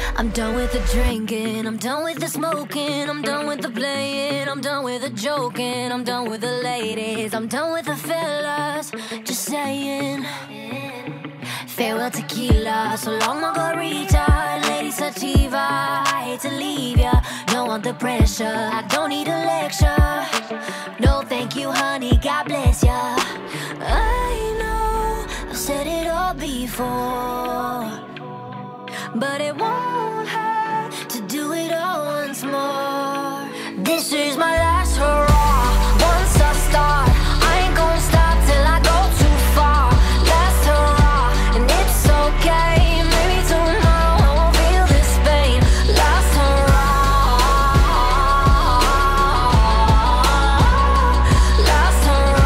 I'm done with the drinking, I'm done with the smoking, I'm done with the playing, I'm done with the joking, I'm done with the ladies, I'm done with the fellas, just saying. Farewell tequila, so long margarita, lady sativa, I hate to leave ya, don't want the pressure, I don't need a lecture. No thank you honey, God bless ya. I know I've said it all before, but it won't hurt to do it all once more. This is my last hurrah. Once I start, I ain't gonna stop till I go too far. Last hurrah, and it's okay. Maybe tomorrow I won't feel this pain. Last hurrah. Last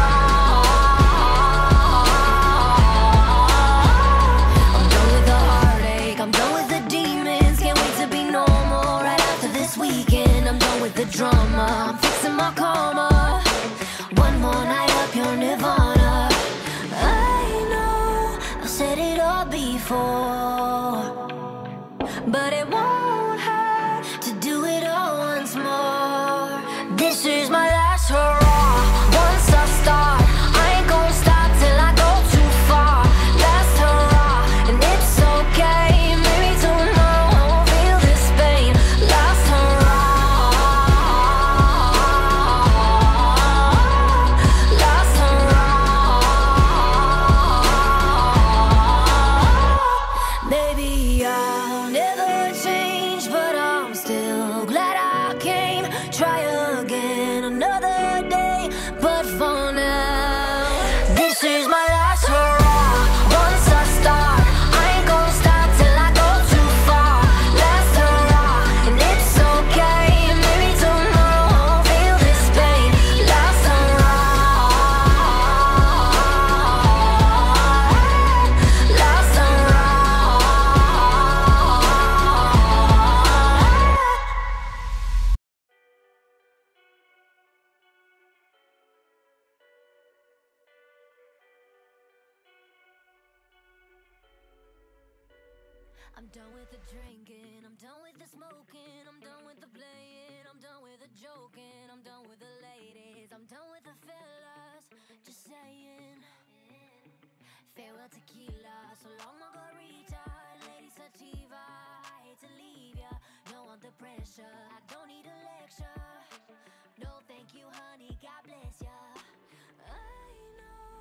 hurrah. I'm done with the heartache, I'm done with the demons. Can't wait to be normal right after this weekend. I'm done with the drama, I'm fixing my karma. One more night up your nirvana. I know I've said it all before, but it won't hurt to do it all once more. This is my last hurrah. Once I start, I ain't gonna stop till I go too far. Last hurrah, and it's okay. Maybe tomorrow I won't feel this pain. Last hurrah. Last hurrah. Maybe I'll never change, but I'm still glad I came. Try again another day, but for now, this is my last hurrah. Once I start, I ain't gonna stop till I go too far. Last hurrah, and it's okay. Maybe tomorrow I won't feel this pain. Last hurrah. Last hurrah. I'm done with the drinking, I'm done with the smoking, I'm done with the playing, I'm done with the joking, I'm done with the ladies, I'm done with the fellas, just saying. Farewell tequila, so long margarita, lady sativa, I hate to leave ya, don't want the pressure, I don't need a lecture.